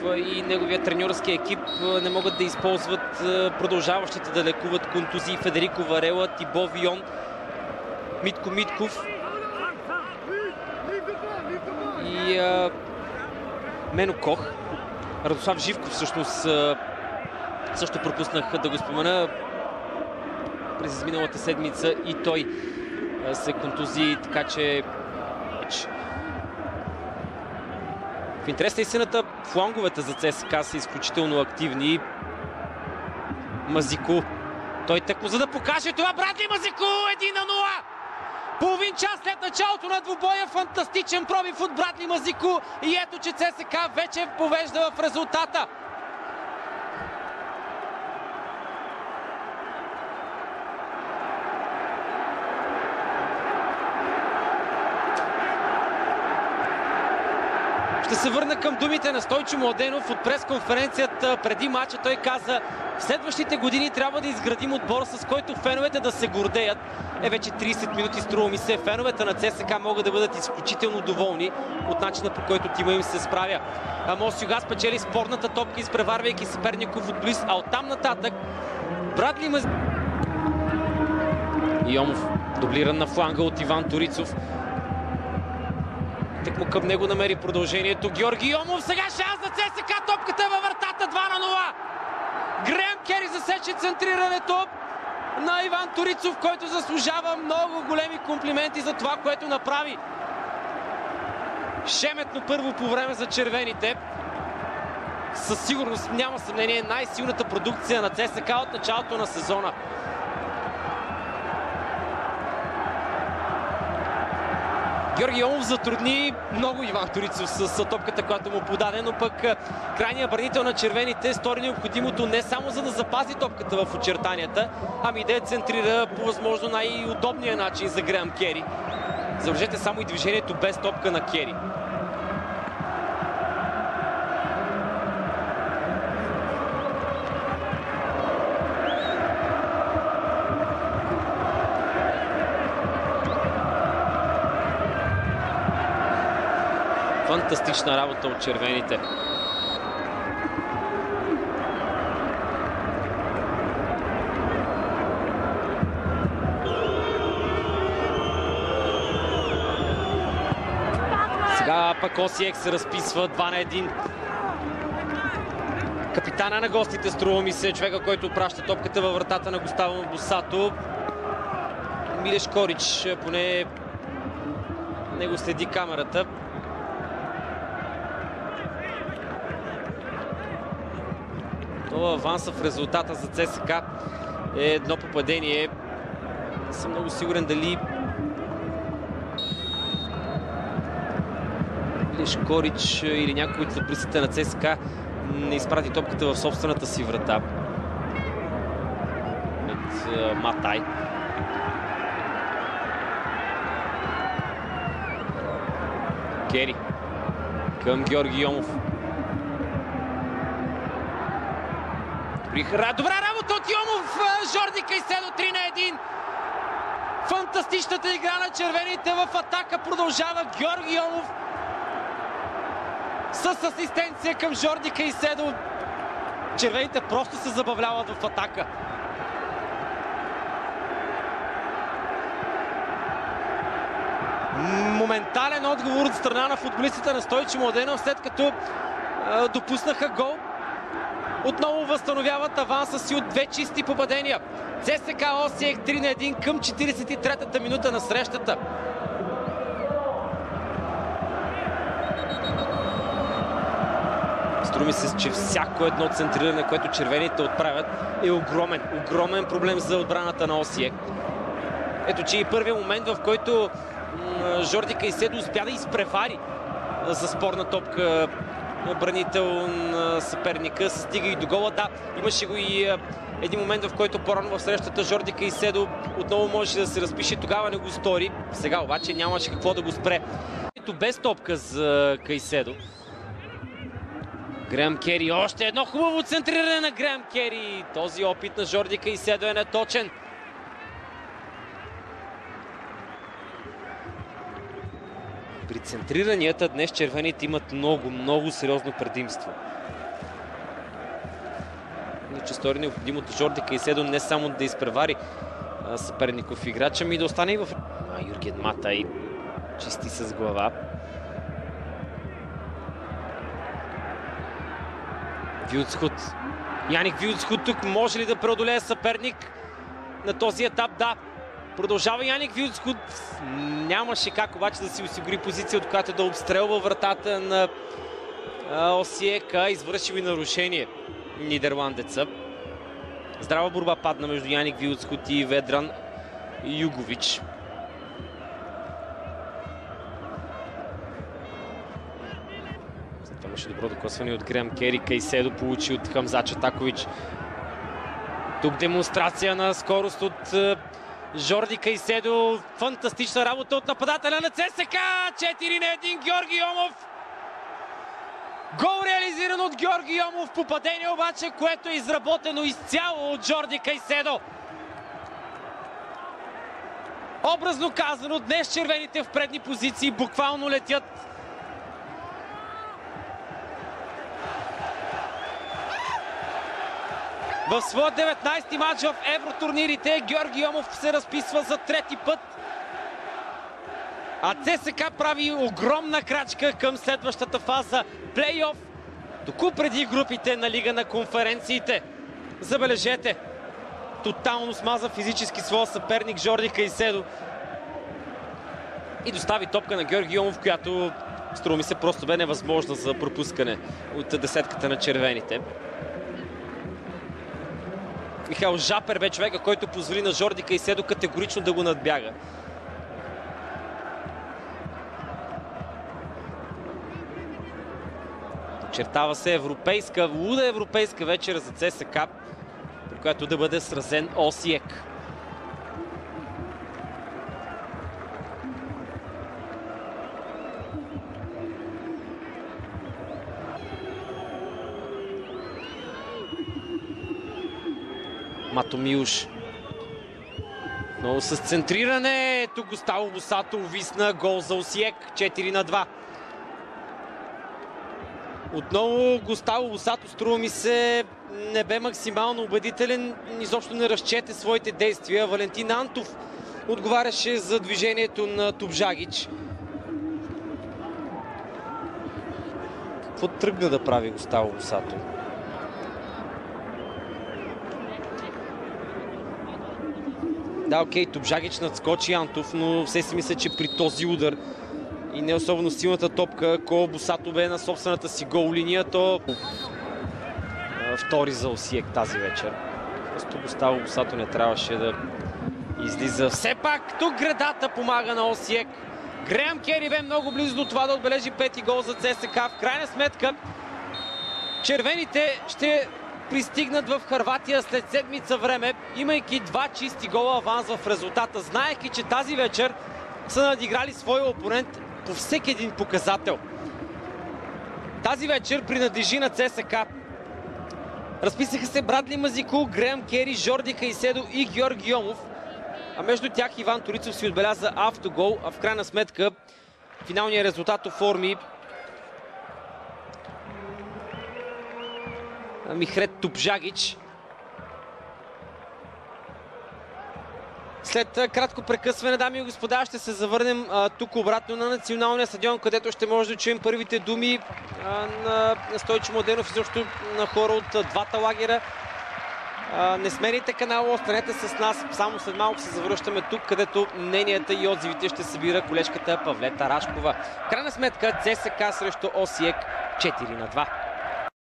и неговия треньорски екип не могат да използват продължаващите да лекуват контузии Федерико Варела, Тибо Вион, Митко Митков и Мено Кох. Радослав Живков всъщност също пропуснах да го спомена. През изминалата седмица и той се контузи, така че в интерес на истината фланговете за ЦСКА са изключително активни. Мазико, той тъкмо за да покаже това. Брадли Мазико 1-0! Половин час след началото на двубоя, фантастичен пробив от Брадли Мазико и ето, че ЦСКА вече повежда в резултата. Ще се върна към думите на Стойчо Младенов от пресконференцията преди матча. Той каза: в следващите години трябва да изградим отбор, с който феновете да се гордеят. Вече 30 минути, струва ми се, феновете на ЦСКА могат да бъдат изключително доволни от начина, по който тима им се справя. Амос Юга спечели спорната топка, изпреварвайки съперников отблизо, а оттам нататък Брадли Мазико. Йомов дублиран на фланга от Иван Торицов. Тъкмо към него намери продължението Георги Йомов. Сега шанс за ЦСКА, топката във вратата, 2-0. Греъм Кери засече центрирането на Иван Торицов, който заслужава много големи комплименти за това, което направи. Шеметно първо по време за червените. Със сигурност, няма съмнение, най-силната продукция на ЦСКА от началото на сезона. Георги Йомов затрудни много Иван Торицов с топката, която му подаде, но пък крайният бранител на червените стори необходимото не само за да запази топката в очертанията, ами да я центрира по възможно най-удобния начин за Греъм Кери. Забележете само и движението без топка на Кери. Фантастична работа от червените. Сега пък Осиек се разписва 2-1. Капитана на гостите, струва ми се, човека, който праща топката във вратата на Густаво Босато. Милеш Корич, поне него следи камерата. Това аванса в резултата за ЦСКА е едно попадение. Не съм много сигурен дали Милеш Корич или някой от съприсите на ЦСКА не изпрати топката в собствената си врата. От Матай. Кери към Георги Йомов. Добра работа от Йомов! Жорди Кайседо 3-1. Фантастичната игра на червените в атака продължава. Георги Йомов с асистенция към Жорди Кайседо. Червените просто се забавляват в атака. Моментален отговор от страна на футболистите на Стойчо Младенов, след като допуснаха гол. Отново възстановяват аванса си от две чисти попадения. ЦСКА Осиек 3-1 към 43-та минута на срещата. Струва ми се, че всяко едно центриране, което червените отправят, е огромен проблем за отбраната на Осиек. Ето, че и първият момент, в който Жорди Кайседо успя да изпревари за спорна топка бранител на съперника, стига и до гола. Да, имаше го и един момент, в който по-рано в срещата Жорди Кайседо отново можеше да се разпише, тогава не го стори. Сега обаче нямаше какво да го спре. Без топка за Кайседо. Греъм Кери, още едно хубаво центриране на Греъм Кери. Този опит на Жорди Кайседо е неточен. При центриранията днес червените имат много сериозно предимство. Иначе стори необходимото Жорди Кайседо не само да изпревари съперников играч, ами да остане и в... Юрген Матай чисти с глава. Вилцхут. Яник Вилцхут тук може ли да преодолее съперник на този етап? Да. Продължава Яник Вилцхут. Нямаше как обаче да си осигури позиция, от която да обстрелва вратата на Осиека. Извърши и нарушение нидерландеца. Здрава борба падна между Яник Вилцхут и Ведран Югович. Това имаше добро докосване от Греъм Кери. Кайседо получи от Хамза Чатакович. Тук демонстрация на скорост от Жорди Кайседо. Фантастична работа от нападателя на ЦСКА. 4-1 Георги Йомов. Гол реализиран от Георги Йомов. Попадение обаче, което е изработено изцяло от Жорди Кайседо. Образно казано, днес червените в предни позиции буквално летят. В своя 19-ти матч в евротурнирите Георги Йомов се разписва за трети път. А ЦСКА прави огромна крачка към следващата фаза плей-оф. Току преди групите на Лига на конференциите. Забележете, тотално смаза физически своя съперник Жорди Кайседо. И достави топка на Георги Йомов, която струва ми се просто бе невъзможна за пропускане от десетката на червените. Михаил Жапер бе човека, който позволи на Жорди Кайседо категорично да го надбяга. Очертава се европейска, луда европейска вечер за ЦСКА, при която да бъде сразен Осиек. Мато Милуш. Много с центриране. Тук Густаво Босато увисна. Гол за Осиек. 4-2. Отново Густаво Босато, струва ми се, не бе максимално убедителен. Изобщо не разчете своите действия. Валентин Антов отговаряше за движението на Топжагич. Какво тръгна да прави Густаво Босато? Да, окей, Топжагич надскочи Антов, но все си мисля, че при този удар и не особено силната топка, ако Босато бе на собствената си гол линия, то втори за Осиек тази вечер. Просто Густаво Босато не трябваше да излиза. Все пак тук гредата помага на Осиек. Греъм Кери бе много близо до това да отбележи пети гол за ЦСКА. В крайна сметка червените ще пристигнат в Хърватия след седмица време, имайки два чисти гола аванс в резултата, знаейки, че тази вечер са надиграли своя опонент по всеки един показател. Тази вечер принадлежи на ЦСКА. Разписаха се Брадли Мазико, Греъм Кери, Жорди Кайседо и Георги Йомов. А между тях Иван Торицов си отбеляза автогол, а в крайна сметка финалният резултат оформи Михрет Топжагич. След кратко прекъсване, дами и господа, ще се завърнем тук обратно на Националния стадион, където ще може да чуем първите думи на Стойчо Младенов и също на хора от двата лагера. Не смените канала, останете с нас. Само след малко се завръщаме тук, където мненията и отзивите ще събира колежката Павлета Рашкова. В крайна сметка ЦСКА срещу Осиек 4-2.